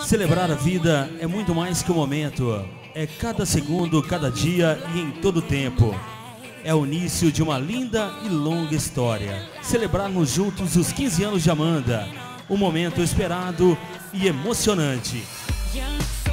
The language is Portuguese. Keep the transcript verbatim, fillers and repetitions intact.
Celebrar a vida é muito mais que um momento. É cada segundo, cada dia e em todo tempo. É o início de uma linda e longa história. Celebrarmos juntos os quinze anos de Amanda. Um momento esperado e emocionante.